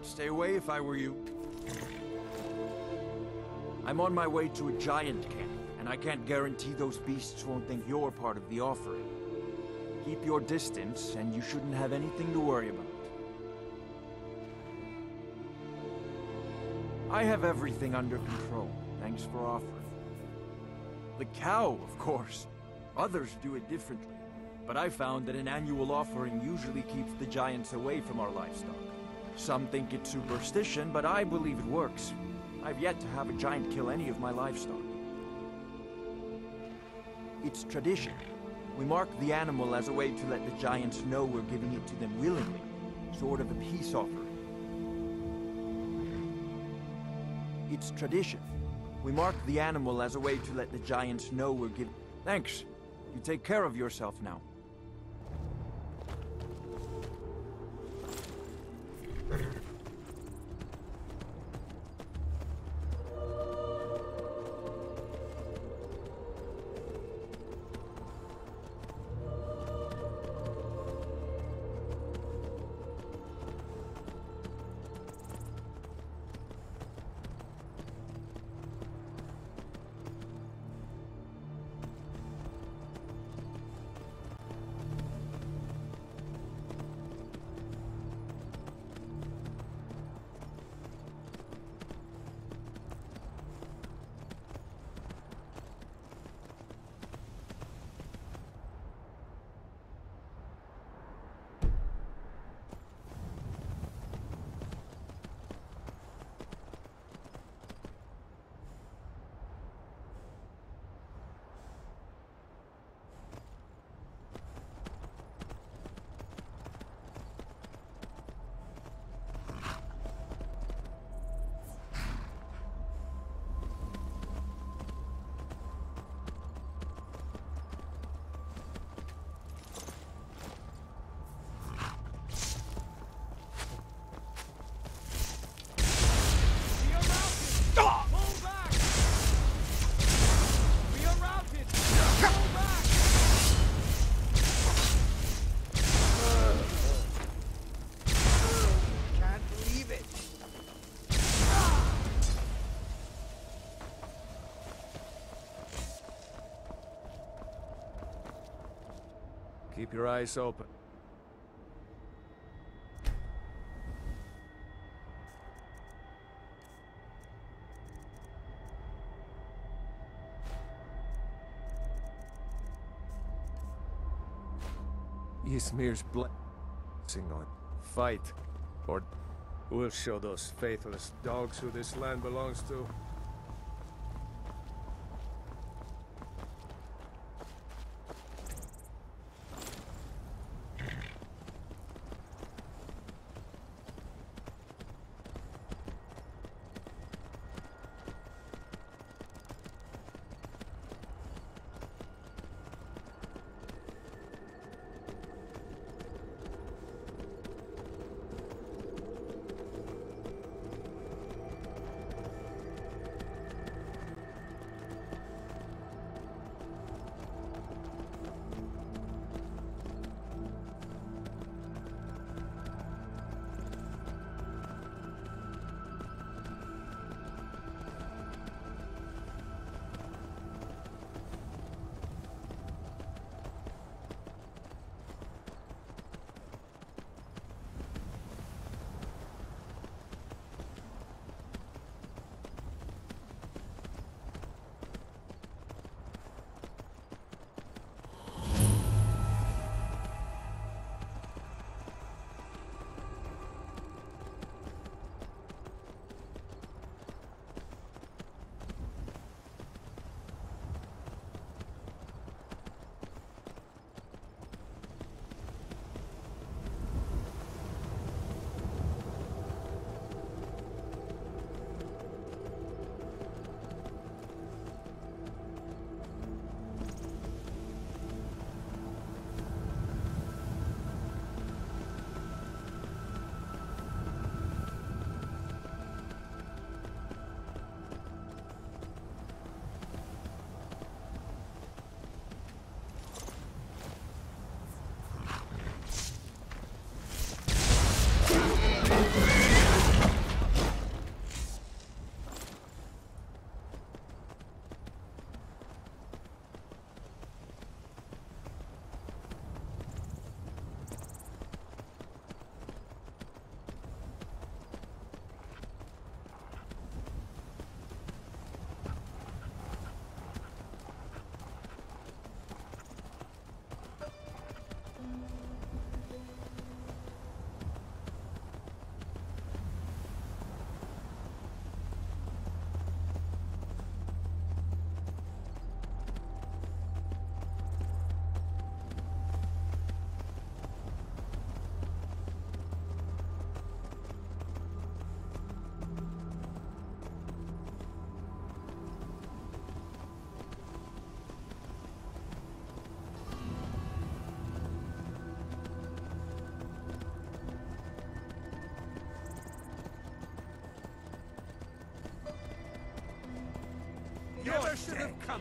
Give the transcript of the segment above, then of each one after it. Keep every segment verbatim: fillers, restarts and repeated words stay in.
stay away if I were you. I'm on my way to a giant camp, and I can't guarantee those beasts won't think you're part of the offering. Keep your distance, and you shouldn't have anything to worry about. I have everything under control, thanks for offering. The cow, of course. Others do it differently, but I found that an annual offering usually keeps the giants away from our livestock. Some think it's superstition, but I believe it works. I've yet to have a giant kill any of my livestock. It's tradition. We mark the animal as a way to let the giants know we're giving it to them willingly, sort of a peace offering. It's tradition. We mark the animal as a way to let the giants know we're giving... Thanks. You take care of yourself now. Keep your eyes open. Ysmir's blessing on fight, or we'll show those faithless dogs who this land belongs to. never should have come.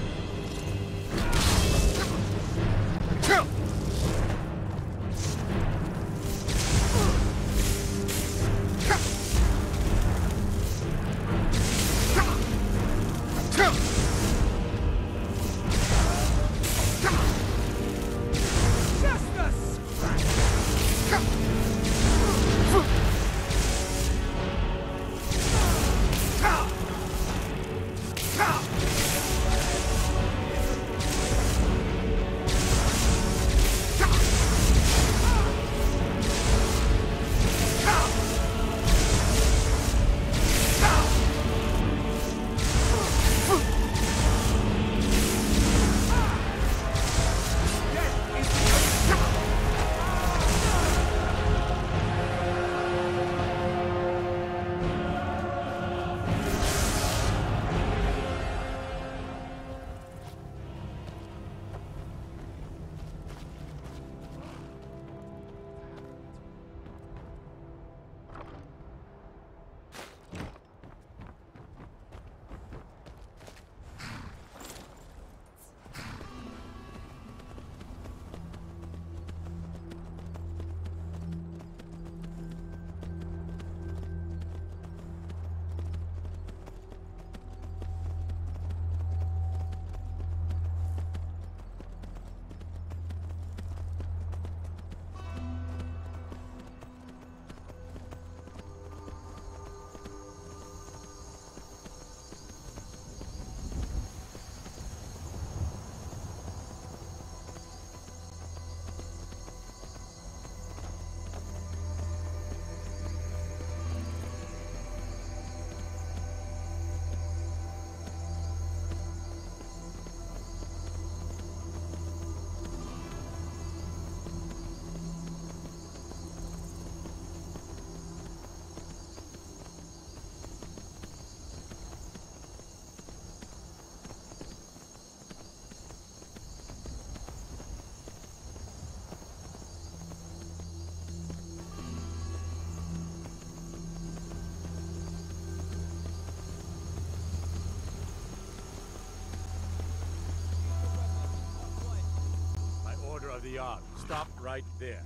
Of the yard. Stop right there.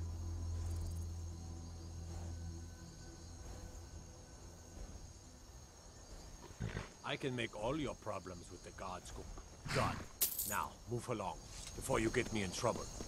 I can make all your problems with the guards go. Done. Now, move along, before you get me in trouble.